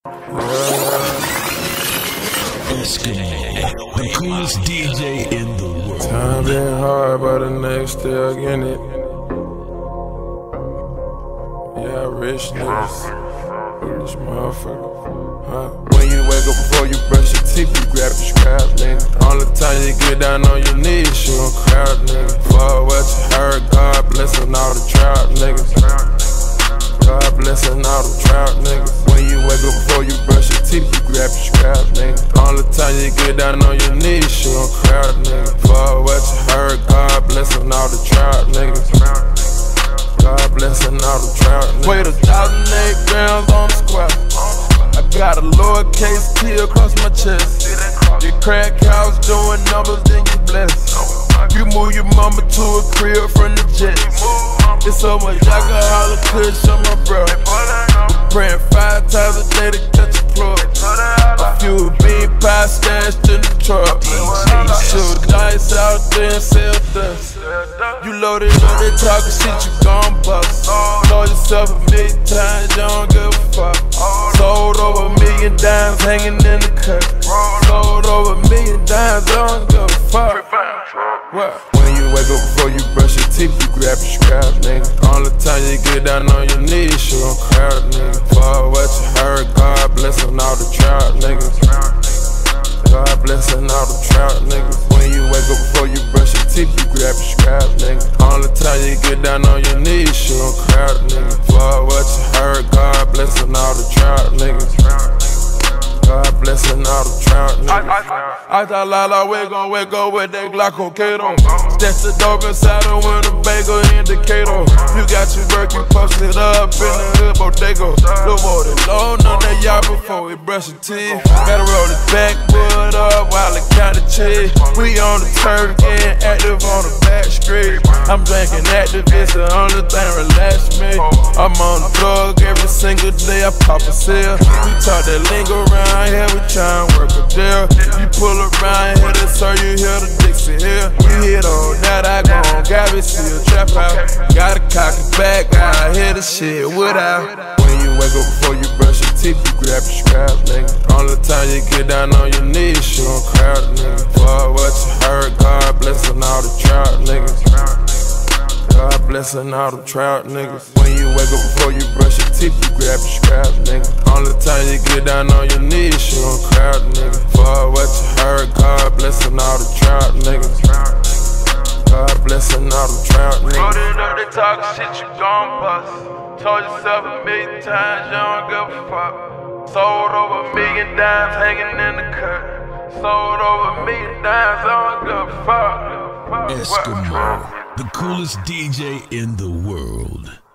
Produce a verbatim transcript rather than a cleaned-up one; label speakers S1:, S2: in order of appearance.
S1: Eskimo, the coolest D J in the world.
S2: Time been hard, but the next still getting it. Yeah, rich niggas, rich motherfucker. Huh? When you wake up before you brush your teeth, you grab the scrap, nigga. Only time you get down on your knees, you gon' crowd, nigga. For what you heard, God blessin' all the trap niggas. God blessin' all the trap niggas. When you wake up before you brush your teeth, you grab your scrap, nigga. Only time you get down on your knees, you gon' crowd, nigga. For what you heard, God blessin' all the trap niggas. God blessin' all the trap niggas. Weighed a thousand eight grams on the square. I got a lowercase T across my chest. Your crack house doing numbers, then you blessed. You move your mama to a crib from the jets. It's so much alcohol and kush on my bro. Praying five times a day to catch a plug. A few bean pie stashed in the truck. Shoot dice out there and sell dust. You loaded up, they talking shit, you gon' bust. Told yourself a million times, you don't give a fuck. Sold over a million dimes hanging in the cut. Sold over a million dimes, I don't give a fuck. What? When you wake up before you brush your teeth, you grab your scrap, nigga. Only time you get down on your knees, you gon' crowd, nigga. For what you heard, God blessin' all the trap niggas. God blessin' all the trap niggas. When you wake up before you brush your teeth, you grab your scrap, nigga. Only time you get down on your knees, you gon' crowd, nigga. For what you heard, God blessin' all the trap niggas. God blessin' all the trap niggas. I thought Lala we gon' wake up with that Glockocato. Stash the dope inside her with a bagel indicator. You got your work, you posted up in the hood bodega. Look more than low, none of y'all before we brush your teeth. Gotta roll the backwood up while it kinda chill. We on the turf, getting active on the back street. I'm drinking Activist, the only thing relax me. I'm on the plug every single day, I pop a sale. We talk that lingo around here, we try and work a deal. You pull around here, that's all you hear the Dixie here. We hit on that, I go on Gabby, see a trap out. Gotta cock it back, I hear the shit without. When you wake up before you brush your teeth, you grab your scrap, nigga. Only time you get down on your knees, you gon' crowd, nigga. For what you heard, God blessin' all the trap niggas. God blessin' all the trap niggas. When you wake up before you brush your teeth, you grab your scrap, nigga. Only time you get down on your knees, you gon' crowd, nigga. For what you heard, God blessin' all the trap niggas. God blessin' all the trap niggas. Loaded up, they talkin' shit, you gon' bust. Told yourself a million times, you don't give a fuck. Sold over a million dimes hanging in the cut. Sold over a million dimes, I don't give a fuck.
S1: Eskimo, the coolest D J in the world.